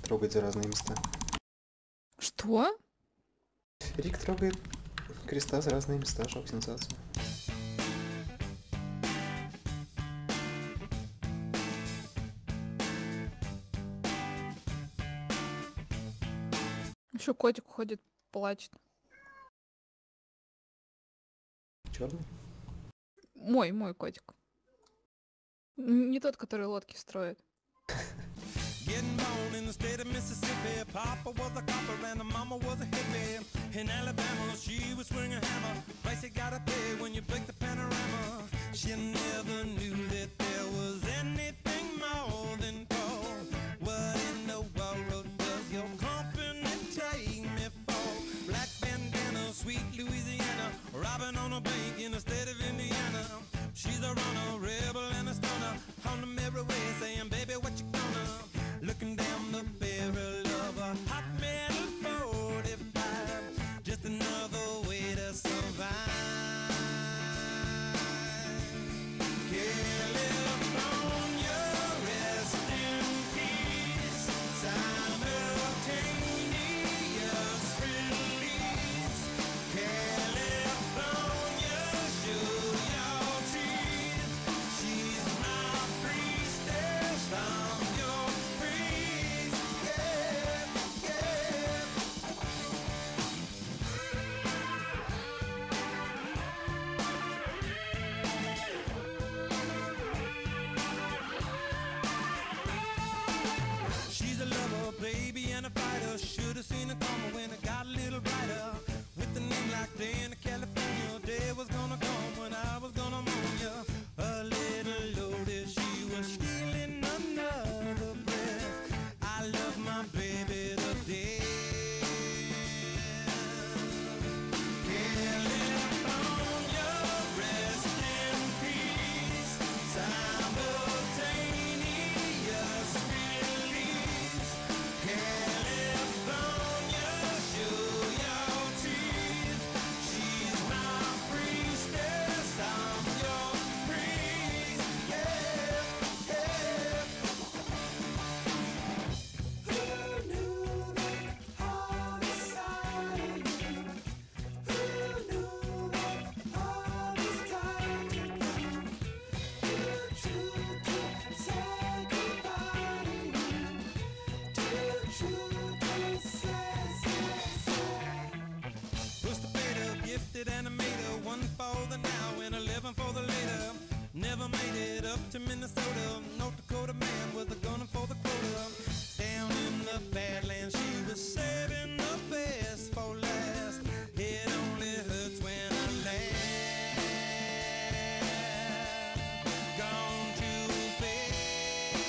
трогать за разные места. Что? Рик трогает креста за разные места, шок-сенсация. Еще котик ходит, плачет. Черный? Мой котик. Не тот, который лодки строит. Getting born in the state of Mississippi. Papa was a copper and the mama was a hippie. In Alabama, she was swinging a hammer. Price you gotta pay when you break the panorama. She never knew that there was anything more than gold. What in the world does your company take me for? Black bandana, sweet Louisiana, robbing on a bank in the state of Indiana. She's a runner, rebel and a stunner. On the mirror way saying, baby, what you gonna? Looking down the barrel of a hot metal 45. Just another way to survive. California, rest in peace. Simultaneous release. California, show your teeth. She's my priestess. I'm your priest. Yeah, yeah. She's a lover, baby, and a fighter. Should've seen it coming when it got a little brighter. With a name like Dana, California, day was gonna come when I was gonna mourn ya. A little loaded, she was stealing another breath. I love my baby to death. California, rest in peace. Simultaneous release. California, show your teeth. She's my priestess. I'm your priest. Yeah, yeah. Who knew that all beside you? Who knew that all this time to come? Too true to say goodbye to you. Too true to say. Was the fatal, gifted animator, one for the now and 11 for the later. Never made it up to Minnesota. North Dakota man was a gunner for the quota. Down in the Badlands, she was saving the best for last. It only hurts when I laugh. Gone too fast.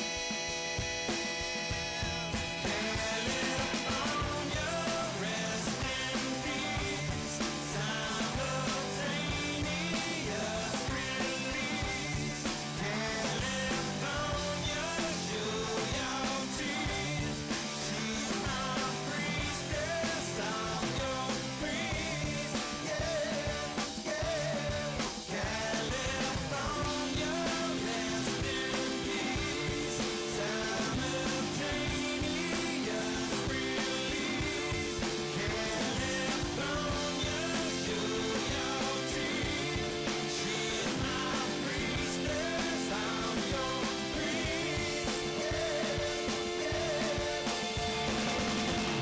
California, rest in peace. Simultaneous release. California, show your teeth. She's my priestess. I'm your priest. Yeah, yeah. California, rest in peace. Simultaneous release. California, show your teeth. She's my priestess. I'm your priest. Yeah, yeah.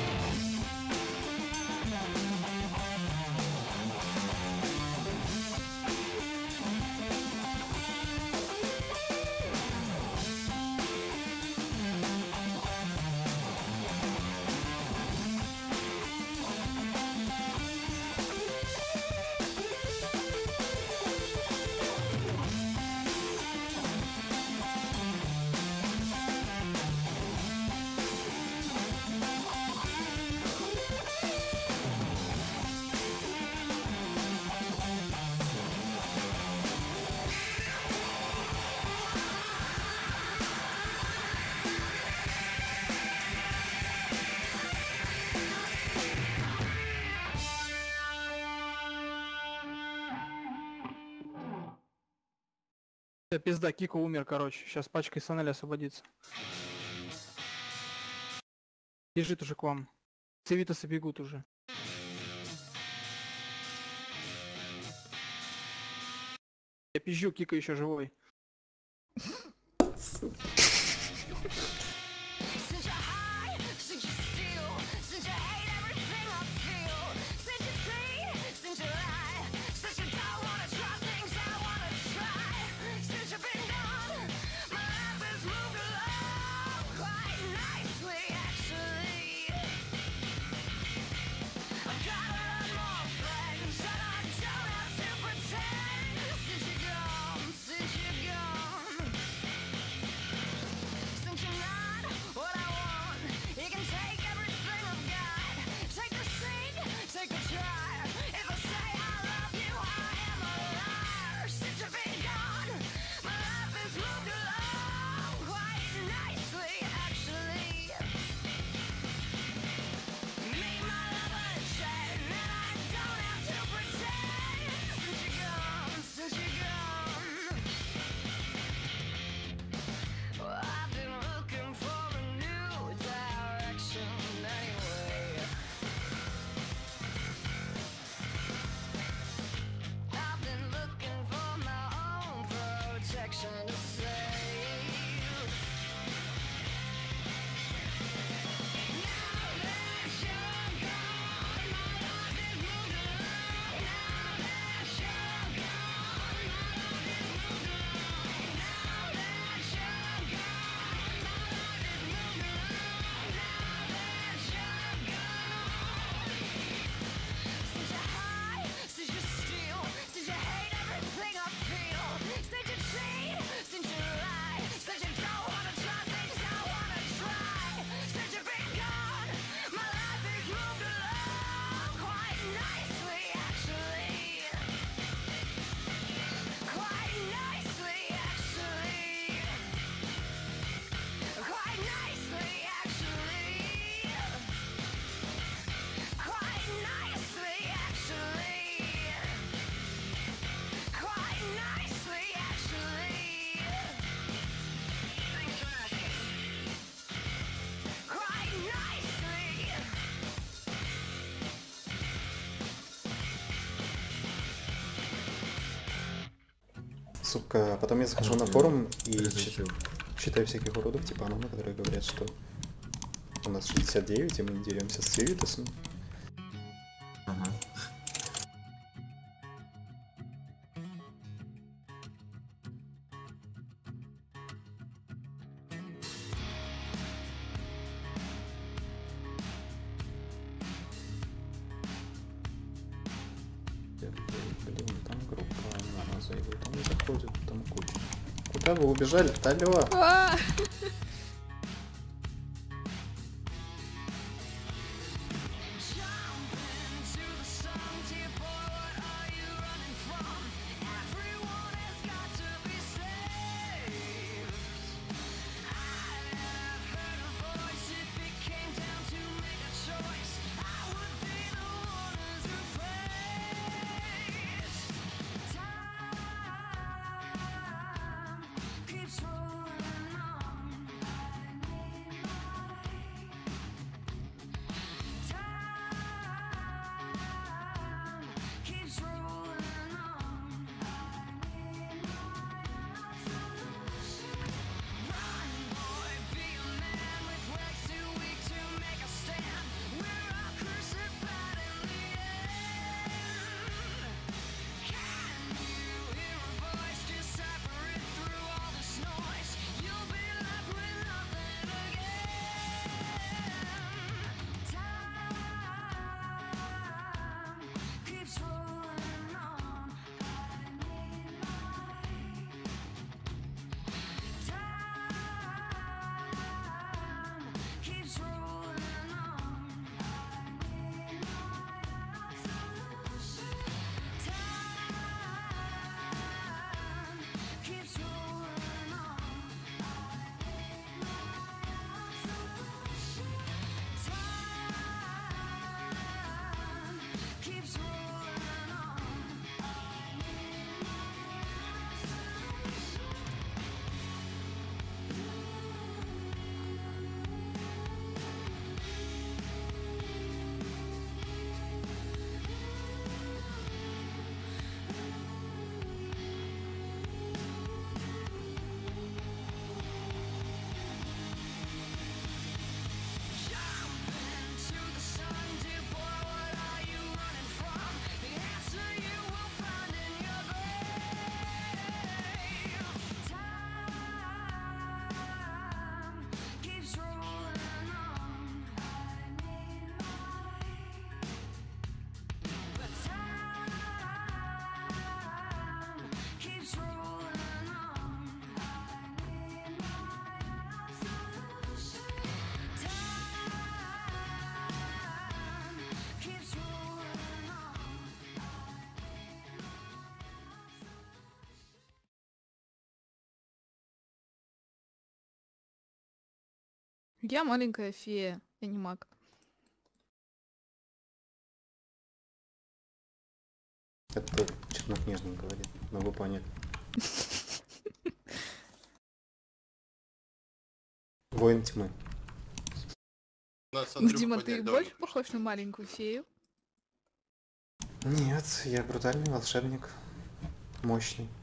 Пизда, Кико умер, короче. Сейчас пачкой Санеля освободится. Бежит уже к вам. Цивитасы бегут уже. Я пизжу, Кика еще живой. Сука. Since you're high, since you steal, since you hate everything I feel, since you cheat, since you lie, since you don't wanna try things I wanna try, since you've been gone, my life has moved along quite nicely actually. I've got a lot more friends and I don't have to pretend. Since you're gone, since you're gone, since you're not what I want, you can take everything I've got. Take the seat, take the try. If I say I love you, I am a liar. Since you've been gone, my life has moved along quite nicely, actually. Me, my lover, Jen, and I don't have to pretend. Since you're gone, since you're gone. Well, I've been looking for a new direction anyway. I've been looking for my own protection to save. Now that you're gone, my life is moved along. Now that you're gone, my life is moved along. Now that you're gone, my life is moved along. Now that you're gone. Since you're high, since you steal, since you hate everything I feel, since you cheat, since you lie, since you don't wanna try things I wanna try, since you've been gone, my life has moved along quite nicely actually. Quite nicely actually. Quite nicely actually. Quite nicely actually. Quite nicely actually. Thanks for asking. Quite nicely. Сука, а потом я захожу на форум и читаю всяких уродов типа Анона, которые говорят, что у нас 69, и мы не деремся с Цивитасом. Ага. Блин, там группа, она зайдет, он не заходит, там куча. Куда вы убежали? Алло! А! Jump into the sun, dear boy, what are you running from? Everyone has got to be saved. I have heard a voice, if it came down to make a choice, I would be the one who's replaced. Time keeps rolling on. Я маленькая фея, я не маг. Это чернокнижник говорит, могу понять. Воин тьмы. Нас Ну, Андрюха Дима, ты поднять, больше давай. похож на маленькую фею? Нет, я брутальный волшебник. Мощный.